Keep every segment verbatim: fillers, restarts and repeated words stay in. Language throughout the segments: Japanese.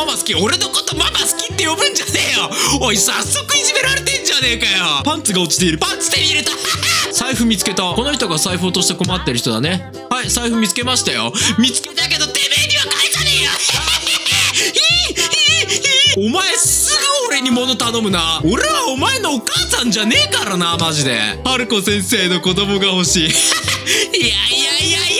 マ好き、俺のことママ好きって呼ぶんじゃねえよ。おい、早速いじめられてんじゃねえかよ。パンツが落ちている。パンツ手に入れた。財布見つけた。この人が財布落として困ってる人だね。はい、財布見つけましたよ。見つけたけどてめえには返さねえよ。お前すぐ俺に物頼むな。俺はお前のお母さんじゃねえからな、マジで。春子先生の子供が欲しい。いやいやいやいやいやいやいや。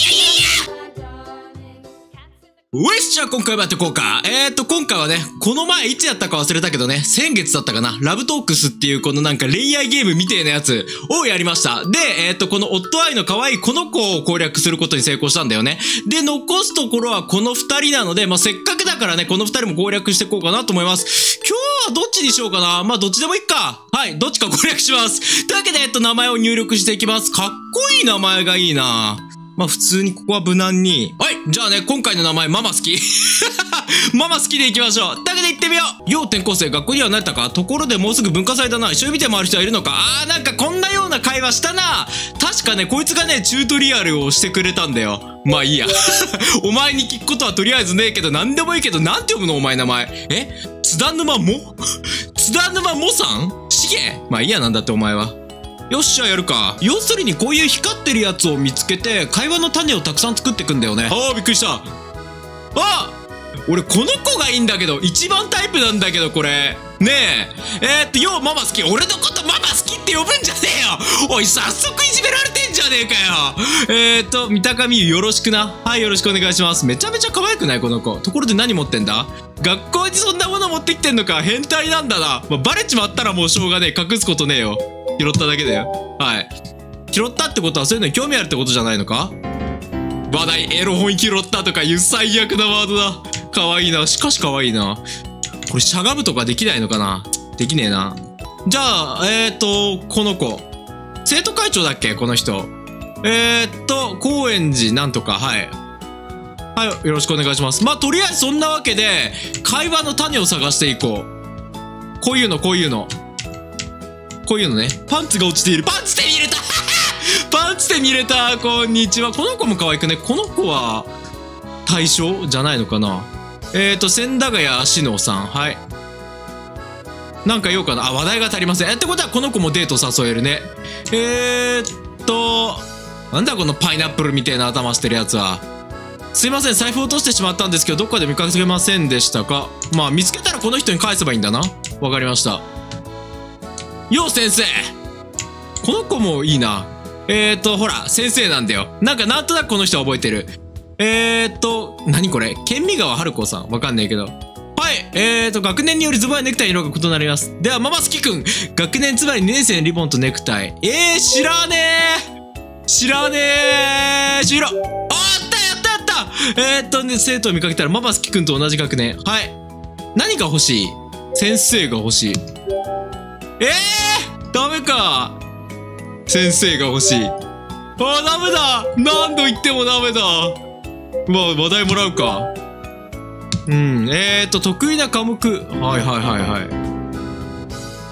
よし、じゃあ今回もやっていこうか。えーと、今回はね、この前いつやったか忘れたけどね、先月だったかな、ラブトークスっていうこのなんか恋愛ゲームみてえなやつをやりました。で、えーと、この夫愛の可愛いこの子を攻略することに成功したんだよね。で、残すところはこの二人なので、まあ、せっかくだからね、この二人も攻略していこうかなと思います。今日はどっちにしようかな。まあ、どっちでもいいか。はい、どっちか攻略します。というわけで、えっと、名前を入力していきます。かっこいい名前がいいな。まあ普通にここは無難に。はい。じゃあね、今回の名前、ママ好き。ママ好きでいきましょう。だけで行ってみよう。よう転校生、学校には慣れたか？ところでもうすぐ文化祭だな。一緒に見て回る人はいるのか？あー、なんかこんなような会話したな。確かね、こいつがね、チュートリアルをしてくれたんだよ。まあいいや。お前に聞くことはとりあえずねえけど、なんでもいいけど、なんて読むのお前名前。え？津田沼も津田沼もさん？しげ？まあいいや、なんだってお前は。よっしゃ、やるか。要するにこういう光ってるやつを見つけて、会話の種をたくさん作っていくんだよね。ああ、びっくりした。あ！俺この子がいいんだけど、一番タイプなんだけど、これ。ねえ。えー、っと、ようママ好き。俺のことママ好きって呼ぶんじゃねえよ。おい、早速いじめられてんじゃねえかよ。えー、っと、三鷹美優よろしくな。はい、よろしくお願いします。めちゃめちゃ可愛くないこの子。ところで何持ってんだ？学校にそんなもの持ってきてんのか。変態なんだな。まあ、バレちまったらもうしょうがねえ。隠すことねえよ。拾っただけだよ。はい。拾ったってことはそういうのに興味あるってことじゃないのか？話題、エロ本拾ったとかいう最悪なワードだ。かわいいな。しかしかわいいな。これしゃがむとかできないのかな？できねえな。じゃあ、えーと、この子。生徒会長だっけこの人。えーっと、高円寺なんとか、はい。はい、よろしくお願いします。まあ、とりあえずそんなわけで、会話の種を探していこう。こういうの、こういうの。こういうのね。パンツが落ちている。パンツ手に入れたパンツ手に入れたこんにちは。この子も可愛くね。この子は、対象じゃないのかな。えーと、千駄ヶ谷志乃さん。はい。なんか言おうかな。あ、話題が足りません。え、ってことはこの子もデート誘えるね。えーっと、なんだこのパイナップルみたいな頭してるやつは。すいません、財布落としてしまったんですけど、どっかで見かけませんでしたか？まあ、見つけたらこの人に返せばいいんだな。わかりました。よう先生！この子もいいな。えーと、ほら、先生なんだよ。なんかなんとなくこの人は覚えてる。えーと、何これ？県民川春子さん。わかんないけど。はい。えーと、学年によりズボンやネクタイの色が異なります。では、ママ好きくん。学年つまりにねん生のリボンとネクタイ。えー、知らねー知らねー知ら、あー、あったやったやったえーとね、生徒を見かけたらママ好きくんと同じ学年。はい。何が欲しい？先生が欲しい。えー、ダメか。先生が欲しい。あー、ダメだ。何度言ってもダメだ。まあ、話題もらうか。うん、えーと、得意な科目。はいはいはいはい。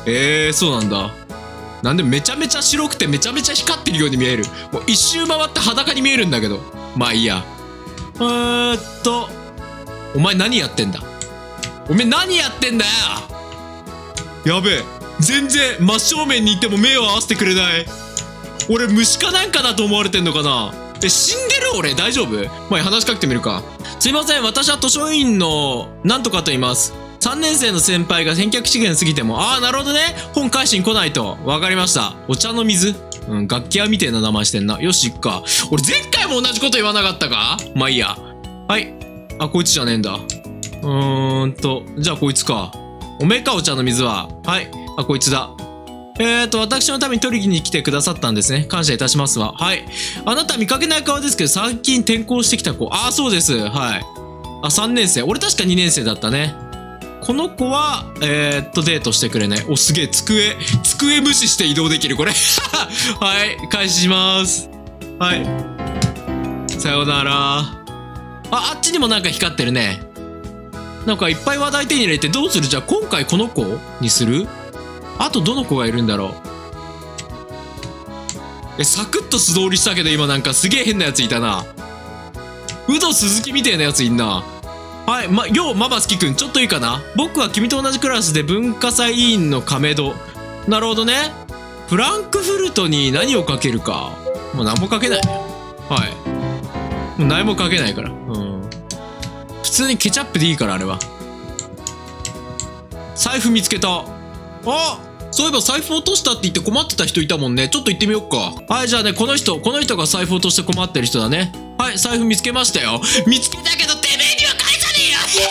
えー、そうなんだ。なんでめちゃめちゃ白くてめちゃめちゃ光ってるように見える。もう一周回って裸に見えるんだけど。まあいいや。えーっと、お前何やってんだ？お前何やってんだよ！やべえ。全然真正面にいても目を合わせてくれない。俺虫かなんかだと思われてんのかな？え、死んでる俺大丈夫？まあ話しかけてみるか。すいません、私は図書委員のなんとかと言います。さんねん生の先輩が返却期限過ぎても、ああ、なるほどね。本返しに来ないと。わかりました。お茶の水？うん、楽器屋みてえな名前してんな。よし、行くか。俺前回も同じこと言わなかったか？まあいいや。はい。あ、こいつじゃねえんだ。うーんと、じゃあこいつか。おめえか、お茶の水は。はい。あ、こいつだ。えーと、私のために取りに来てくださったんですね。感謝いたしますわ。はい。あなた見かけない顔ですけど、最近転校してきた子。ああ、そうです。はい。あ、さんねん生。俺確かにねん生だったね。この子は、えー、っと、デートしてくれない。お、すげえ、机、机無視して移動できる、これ。はい、開始します。はい。さようなら。あ、あっちにもなんか光ってるね。なんかいっぱい話題手に入れてどうする？じゃあ今回この子にする？あとどの子がいるんだろう？え、サクッと素通りしたけど今なんかすげえ変なやついたな。ウド鈴木みたいなやついんな。 はい、ま、よう、ママスキくん、ちょっといいかな。僕は君と同じクラスで文化祭委員の亀戸。なるほどね。フランクフルトに何をかけるか。もう何もかけない。はい。もう何もかけないから。うん。普通にケチャップでいいから、あれは。財布見つけた。あ、そういえば財布落としたって言って困ってた人いたもんね。ちょっと行ってみよっか。はい、じゃあね、この人、この人が財布落として困ってる人だね。はい、財布見つけましたよ。見つけたけど、てめえには返さ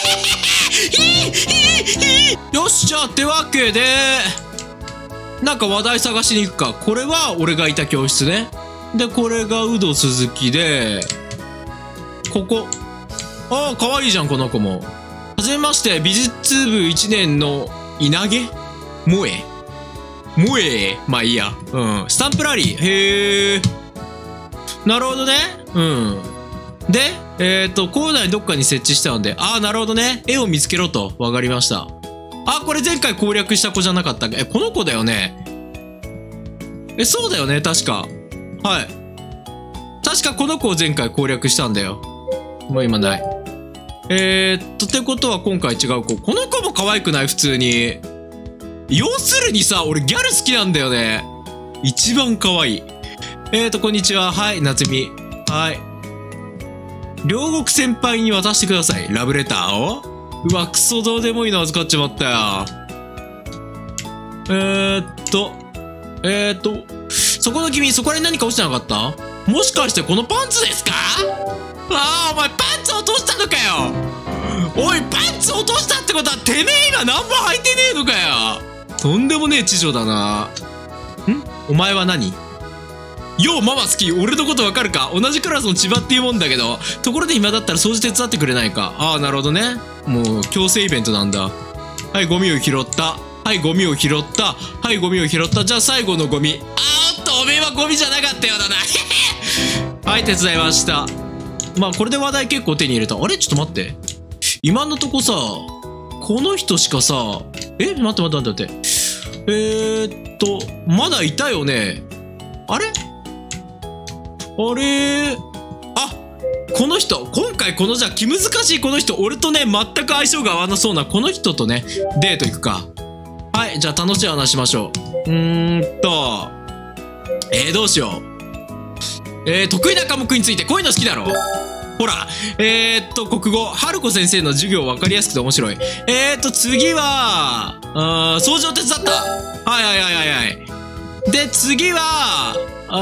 ねえよよっしゃ、ってわけで、なんか話題探しに行くか。これは俺がいた教室ね。で、これが有働鈴木で、ここ。ああ、かわいいじゃん、この子も。はじめまして、美術部いちねんの稲毛萌え萌えまあいいや。うん。スタンプラリー。へえ。なるほどね。うん。で、えっと、校内どっかに設置したので、ああ、なるほどね。絵を見つけろと。わかりました。あ、これ前回攻略した子じゃなかったっけ？え、この子だよね。え、そうだよね、確か。はい。確かこの子を前回攻略したんだよ。もう今ない。えーっと、ってことは今回違う子。この子も可愛くない？普通に。要するにさ、俺ギャル好きなんだよね。一番可愛い。えーっと、こんにちは。はい、夏美。はい。両国先輩に渡してください。ラブレターを。うわ、クソどうでもいいの預かっちまったよ。えーっと、えーっと、そこの君、そこに何か落ちてなかった？もしかしてこのパンツですか？ああ、お前パンツ落としたのかよ。おい、パンツ落としたってことはてめえ今何も履いてねえのかよ。とんでもねえ知女だな。ん？お前は何？よう、ママ好き。俺のことわかるか？同じクラスの千葉っていうもんだけど。ところで今だったら掃除手伝ってくれないか？ああ、なるほどね。もう強制イベントなんだ。はい、ゴミを拾った。はい、ゴミを拾った。はい、ゴミを拾った。じゃあ最後のゴミ。あーおっと、おめえはゴミじゃなかったようだな。はい、手伝いました。まあ、これで話題結構手に入れた。あれ？ちょっと待って。今のとこさ、この人しかさ、え？待って待って待って待って。えーっと、まだいたよね。あれ？あれー、あ、この人、今回このじゃあ気難しいこの人、俺とね、全く相性が合わなそうなこの人とね、デート行くか。はい、じゃあ楽しい話しましょう。うーんと、えー、どうしよう。えー、得意な科目についてこういうの好きだろ？ほら、えー、っと、国語、春子先生の授業分かりやすくて面白い。えー、っと、次は、あー、掃除を手伝った。はいはいはいはいはい。で、次は、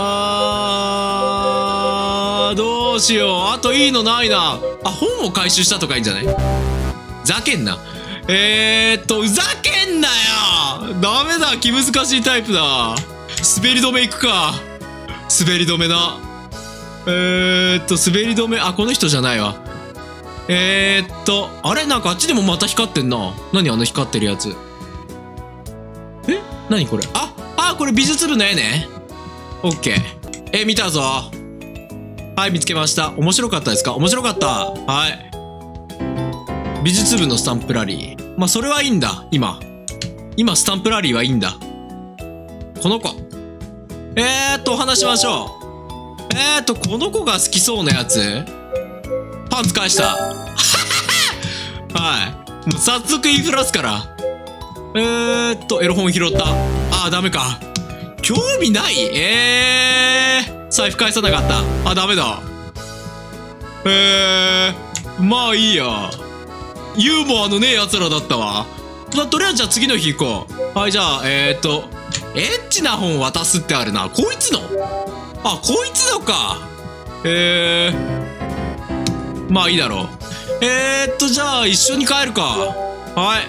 あー、どうしよう。あといいのないな。あ、本を回収したとかいいんじゃない？ざけんな。えーっと、ふざけんなよ。ダメだ。気難しいタイプだ。滑り止め行くか。滑り止めな。えーっと、滑り止め、あ、この人じゃないわ。えーっと、あれ？なんかあっちでもまた光ってんな。何あの光ってるやつ。え？何これ？あ、あ、これ美術部の絵ね。オッケー。え、見たぞ。はい、見つけました。面白かったですか？面白かった。はい。美術部のスタンプラリー。まあ、それはいいんだ。今。今、スタンプラリーはいいんだ。この子。えーっと、お話しましょう。えーっと、この子が好きそうなやつ？パンツ返した。はい。もう早速言いふらすから。えーっと、エロ本拾った。あー、ダメか。興味ない？えー、財布返さなかった。あ、ダメだ。えー、まあいいや。ユーモアのねえ奴らだったわ。まあ、とりあえずじゃあ次の日行こう。はい、じゃあ、えーっと、エッチな本渡すってあるな。こいつの？あ、こいつのか。えー、まあいいだろう。えーっと、じゃあ一緒に帰るか。はい。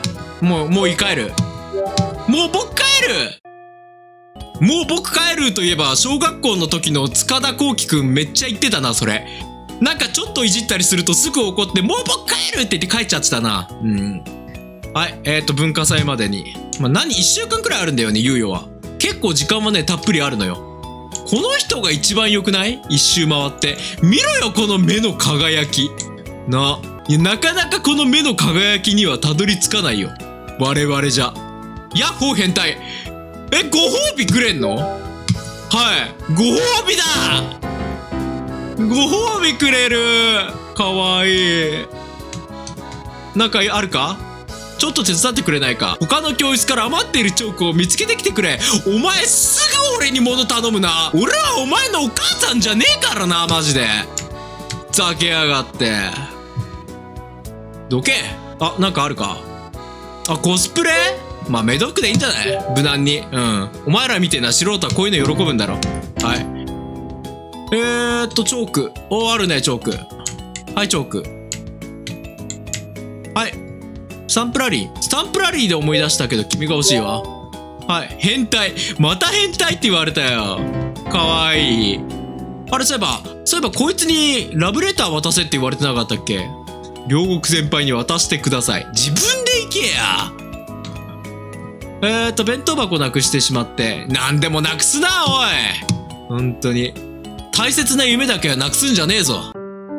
もう、もう帰る。もう僕帰る！もう僕帰るといえば、小学校の時の塚田幸輝くんめっちゃ言ってたな、それ。なんかちょっといじったりするとすぐ怒って、もう僕帰るって言って帰っちゃってたな。うん。はい、えーと、文化祭までに。まあ、何、一週間くらいあるんだよね、猶予は。結構時間はね、たっぷりあるのよ。この人が一番良くない？一周回って。見ろよ、この目の輝き。な。いや、なかなかこの目の輝きにはたどり着かないよ。我々じゃ。ヤッホー変態。え、ご褒美くれんの？はい。ご褒美だ！ご褒美くれる！かわいい。 なんかあるか？ちょっと手伝ってくれないか？他の教室から余っているチョークを見つけてきてくれ。お前すぐ俺に物頼むな。俺はお前のお母さんじゃねえからな、マジで。ざけやがって。どけ。あ、なんかあるか？あ、コスプレ？まあ、メドックでいいんじゃない？無難に。うん。お前らみてえな素人はこういうの喜ぶんだろ。はい。えーっと、チョーク。お、あるね、チョーク。はい、チョーク。はい。スタンプラリー。スタンプラリーで思い出したけど、君が欲しいわ。はい。変態。また変態って言われたよ。かわいい。あれ、そういえば、そういえばこいつにラブレター渡せって言われてなかったっけ？両国先輩に渡してください。自分で行けや。えーっと、弁当箱なくしてしまって。なんでもなくすな、おい。ほんとに。大切な夢だけはなくすんじゃねえぞ。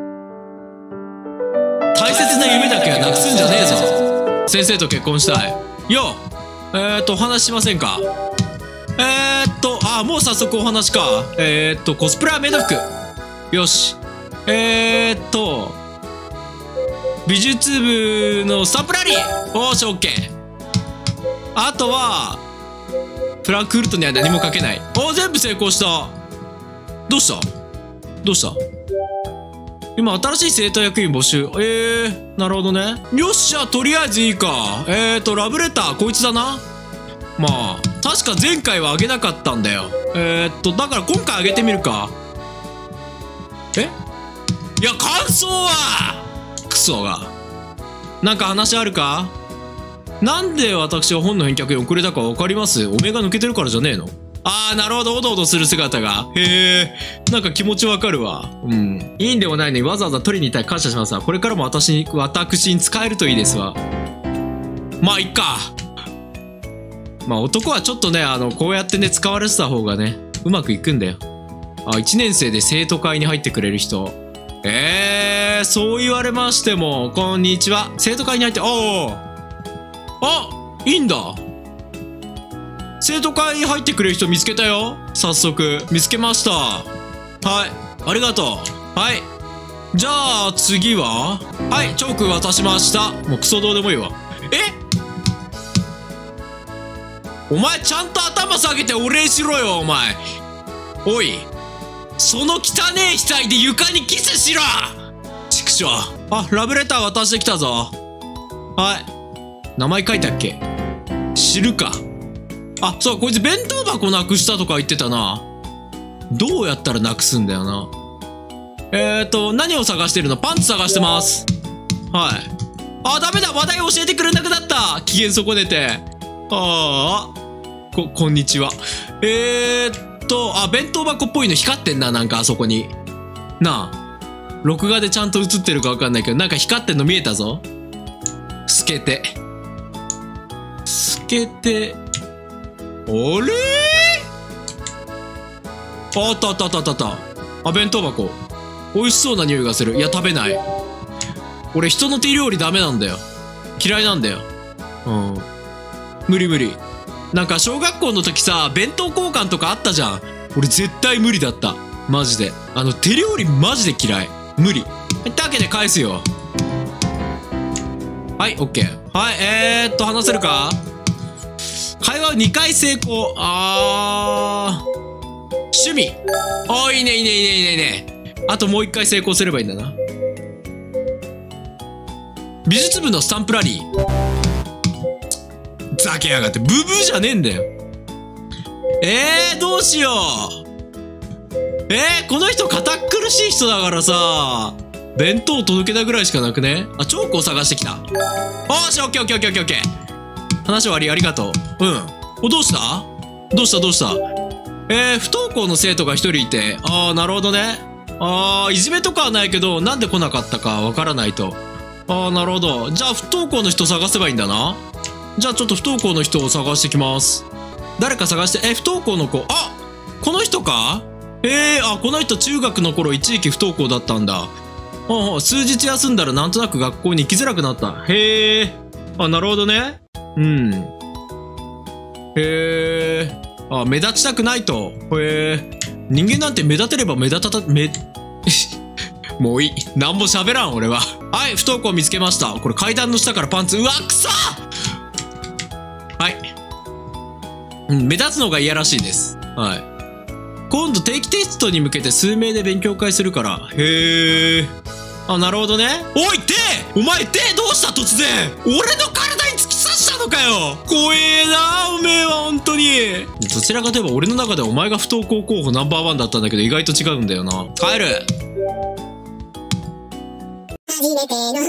大切な夢だけはなくすんじゃねえぞ。先生と結婚したい。よう。えーっと、お話しませんか？えーっと、あ、もう早速お話か。えーっと、コスプレはメイド服。よし。えーっと、美術部のスタンプラリー。おーし、オッケー。あとは、フランクフルトには何も書けない。おー、全部成功した。どうしたどうした今、新しい生徒役員募集。えー、なるほどね。よっしゃ、とりあえずいいか。えーと、ラブレター、こいつだな。まあ、確か前回はあげなかったんだよ。えーっと、だから今回あげてみるか。えいや、感想はクソが。なんか話あるか？なんで私は本の返却に遅れたかわかります？お目が抜けてるからじゃねえの？あー、なるほど、おどおどする姿が。へえ、なんか気持ちわかるわ。うん。いいんでもないのにわざわざ取りに行ったら感謝しますわ。これからも私に、私に使えるといいですわ。まあ、いっか。まあ、男はちょっとね、あの、こうやってね、使われてた方がね、うまくいくんだよ。あ、いちねん生で生徒会に入ってくれる人。えー、そう言われましても、こんにちは。生徒会に入って、おー。あ、いいんだ。生徒会に入ってくれる人見つけたよ。早速見つけました。はい、ありがとう。はい、じゃあ次は、はい、チョーク渡しました。もうクソどうでもいいわ。え、お前ちゃんと頭下げてお礼しろよ、お前。おい、その汚ねえ額で床にキスしろ。畜生。あ、ラブレター渡してきたぞ。はい、名前書いたっけ？知るか。あ、そう、こいつ弁当箱なくしたとか言ってたな。どうやったらなくすんだよな。えーと、何を探してるの？パンツ探してます。はい。あ、ダメだ、話題教えてくれなくなった。機嫌損ねて。ああ。こ、こんにちは。えーっと、あ、弁当箱っぽいの光ってんな、なんかあそこに。なあ。録画でちゃんと映ってるかわかんないけど、なんか光ってんの見えたぞ。透けて。透けて。あれ？あったあったあったあった。あ、弁当箱。美味しそうな匂いがする。いや、食べない。俺、人の手料理ダメなんだよ。嫌いなんだよ。うん。無理無理。なんか、小学校の時さ、弁当交換とかあったじゃん。俺、絶対無理だった。マジで。あの、手料理マジで嫌い。無理。ってわけで返すよ。はい、オッケー。はい、えーっと、話せるか？会話にかい成功。あー。趣味。あー、いいねいいねいいねいいねいいね。あともういっかい成功すればいいんだな。美術部のスタンプラリー。ざけやがって。ブブーじゃねえんだよ。えー、どうしよう。えー、この人堅苦しい人だからさ、弁当届けたぐらいしかなくね？あ、チョークを探してきた。おーし、オッケーオッケーオッケーオッケーオッケー。話終わり、ありがとう。うん。お、どうした？どうしたどうした？えー、不登校の生徒が一人いて、あー、なるほどね。あー、いじめとかはないけど、なんで来なかったかわからないと。あー、なるほど。じゃあ、不登校の人探せばいいんだな。じゃあ、ちょっと不登校の人を探してきます。誰か探して、え、不登校の子。あ、この人か？えー、あ、この人中学の頃一時期不登校だったんだ。ああ、数日休んだらなんとなく学校に行きづらくなった。へえ。あ、なるほどね。うん。へえ。あ、目立ちたくないと。へえ。人間なんて目立てれば目立たた、め、もういい。なんも喋らん、俺は。 はい、不登校見つけました。これ階段の下からパンツ。うわ、くそ！はい。うん、目立つのが嫌らしいです。はい。今度定期テストに向けて数名で勉強会するから。へえ。あ、なるほどね。おい、手！お前手どうした突然！俺の体に突き刺したのかよ！怖えな、おめえは本当に。どちらかといえば俺の中ではお前が不登校候補ナンバーワンだったんだけど意外と違うんだよな。帰る！初めてのチュー、チートチュー、ニャニャニャニャニャ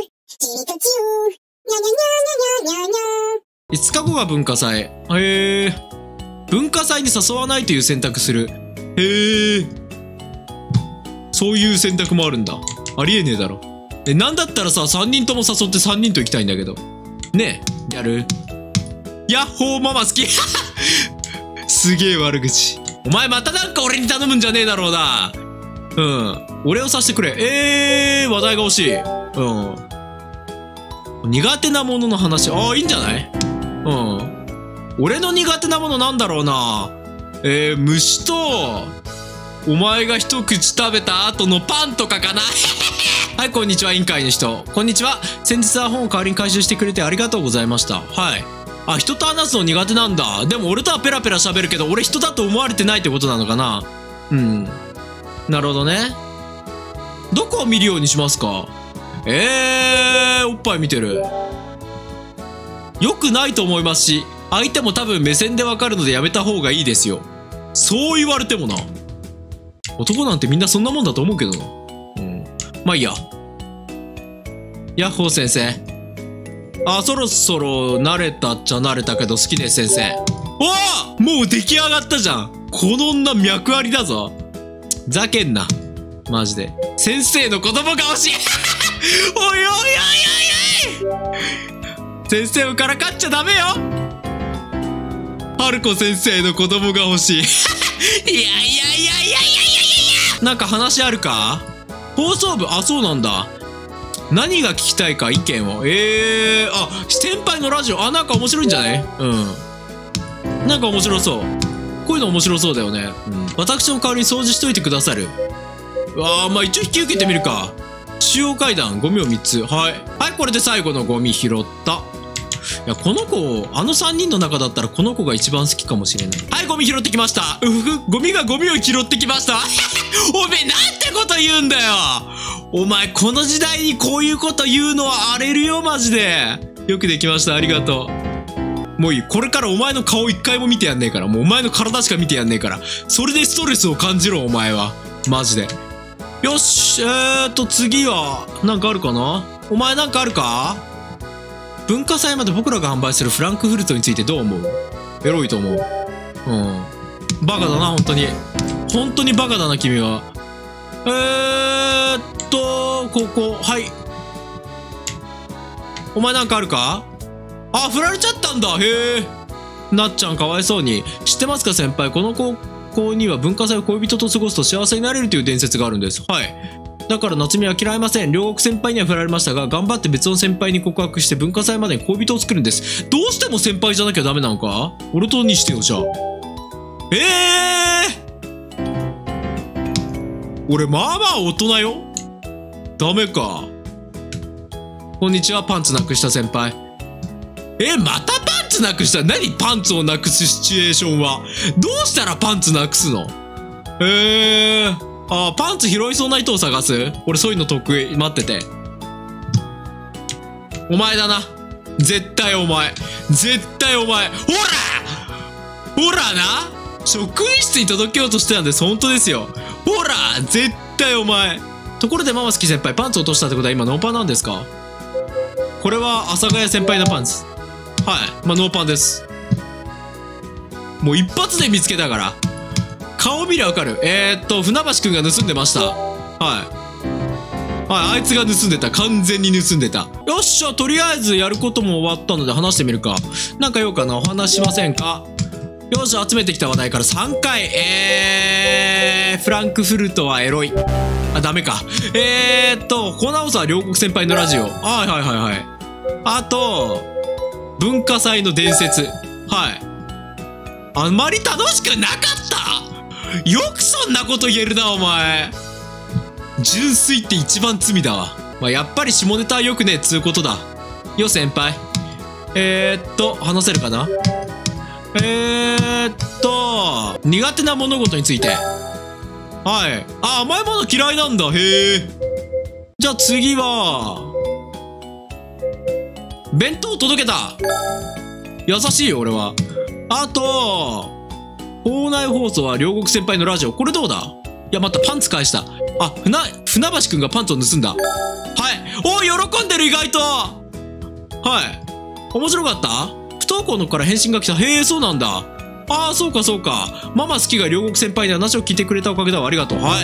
ニャニャニャ。いつかごが文化祭。へえ。文化祭に誘わないという選択する。へえ。そういう選択もあるんだ。ありえねえだろ。え、なんだったらさ、さんにんとも誘ってさんにんと行きたいんだけど。ねえ、やる？ヤッホーママ好きすげえ悪口。お前またなんか俺に頼むんじゃねえだろうな。うん。俺をさせてくれ。えー、話題が欲しい。うん。苦手なものの話。ああ、いいんじゃない？うん。俺の苦手なものなんだろうな。えー、虫と、お前が一口食べた後のパンとかかなはい、こんにちは、委員会の人。こんにちは。先日は本を代わりに回収してくれてありがとうございました。はい。あ、人と話すの苦手なんだ。でも俺とはペラペラ喋るけど、俺人だと思われてないってことなのかな。うん。なるほどね。どこを見るようにしますか？えー、おっぱい見てる。よくないと思いますし、相手も多分目線でわかるのでやめた方がいいですよ。そう言われてもな。男なんてみんなそんなもんだと思うけどな。うん。まあいいや。ヤッホー先生。あ、そろそろ慣れたっちゃ慣れたけど好きです先生。おお！もう出来上がったじゃん。この女脈ありだぞ。ざけんな。マジで。先生の子供が欲しいおいおいおいおいおい先生をからかっちゃダメよ。春子先生の子供が欲しいいやいやいやいやいやいやいやなんか話あるか？放送部、あ、そうなんだ。何が聞きたいか意見を。えー、あ、先輩のラジオ、あ、なんか面白いんじゃない？うん。なんか面白そう。こういうの面白そうだよね。うん。私の代わりに掃除しといてくださる。あー、まあ一応引き受けてみるか。中央階段、ゴミをみっつ。はい。はい、これで最後のゴミ拾った。いや、この子、あのさんにんの中だったらこの子が一番好きかもしれない。はい、ゴミ拾ってきました。うふふ、ゴミがゴミを拾ってきましたおめえ、なんてこと言うんだよ。お前、この時代にこういうこと言うのは荒れるよ、マジで。よくできました。ありがとう。もういい。これからお前の顔一回も見てやんねえから。もうお前の体しか見てやんねえから。それでストレスを感じろ、お前は。マジで。よし、えーと、次は、なんかあるかな？お前なんかあるか？文化祭まで僕らが販売するフランクフルトについてどう思う？エロいと思う。うん。バカだな、本当に。本当にバカだな、君は。えーっと、ここ、はい。お前なんかあるか？あ、振られちゃったんだ。へえ。なっちゃんかわいそうに。知ってますか先輩、この高校には文化祭を恋人と過ごすと幸せになれるという伝説があるんです。はい。だから夏美は嫌いません。両国先輩には振られましたが、頑張って別の先輩に告白して文化祭までに恋人を作るんです。どうしても先輩じゃなきゃダメなのか？俺とにしてよ、じゃあ。えー俺まあまあ大人よ。ダメか。こんにちは、パンツなくした先輩。え、またパンツなくした？何パンツをなくすシチュエーションは。どうしたらパンツなくすの？えー。あ、パンツ拾いそうな人を探す？俺そういうの得意。待ってて。お前だな。絶対お前。絶対お前。ほら！ほらな！職員室に届けようとしてたんです。本当ですよ。ほら！絶対お前。ところでママ好き先輩、パンツ落としたってことは今ノーパンなんですか？これは阿佐ヶ谷先輩のパンツ。はい。まあノーパンです。もう一発で見つけたから。顔見りゃわかる。えー、っと、船橋くんが盗んでました。はい。はい、あいつが盗んでた。完全に盗んでた。よっしゃ、とりあえずやることも終わったので話してみるか。なんか言おうかな。お話しませんか？よし、集めてきた話題からさんかい。えー、フランクフルトはエロい。あ、ダメか。えーっと、コナオサは両国先輩のラジオ。はいはいはいはい。あと、文化祭の伝説。はい。あまり楽しくなかった！よくそんなこと言えるな、お前。純粋って一番罪だわ。 まあ、やっぱり下ネタはよくねえっつうことだ。よ、先輩。えー、っと、話せるかな。えー、っと、苦手な物事について。はい。あ、甘いもの嫌いなんだ。へえ。じゃあ次は、弁当届けた。優しいよ、俺は。あと、校内放送は両国先輩のラジオ。これどうだ？いや、またパンツ返した。あ、船、船橋くんがパンツを盗んだ。はい。おい、喜んでる、意外と。はい。面白かった？不登校の子から返信が来た。へえ、そうなんだ。ああ、そうかそうか。ママ好きが両国先輩に話を聞いてくれたおかげだわ。ありがとう。はい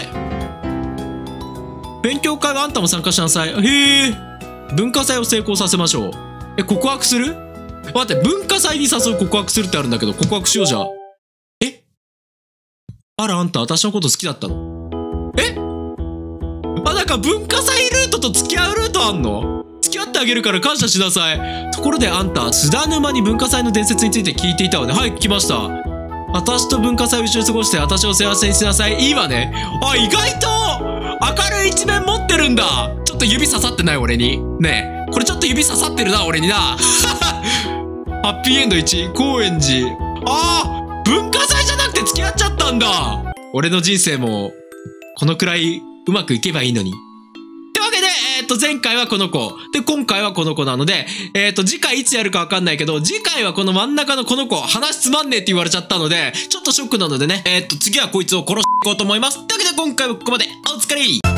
。勉強会はあんたも参加しなさい。へえ。文化祭を成功させましょう。え、告白する？待って、文化祭に誘う告白するってあるんだけど、告白しようじゃあ。え？あら、あんた私のこと好きだったの？え？あ、なんか文化祭ルートと付き合うルートあんの？付き合ってあげるから感謝しなさい。ところであんた、津田沼に文化祭の伝説について聞いていたわね。はい、聞きました。私と文化祭を一緒に過ごして私を幸せにしなさい。いいわね。あ、意外と明るい一面持ってるんだ。ちょっと指刺さってない俺に。ねえ、これちょっと指刺さってるな、俺にな。ハッピーエンドいち、高円寺。ああ、文化祭じゃなくて付き合っちゃったんだ。俺の人生も、このくらいうまくいけばいいのに。ってわけで、えっと、前回はこの子。で、今回はこの子なので、えっと、次回いつやるかわかんないけど、次回はこの真ん中のこの子、話つまんねえって言われちゃったので、ちょっとショックなのでね、えっと、次はこいつを殺していこうと思います。というわけで、今回はここまで。お疲れ。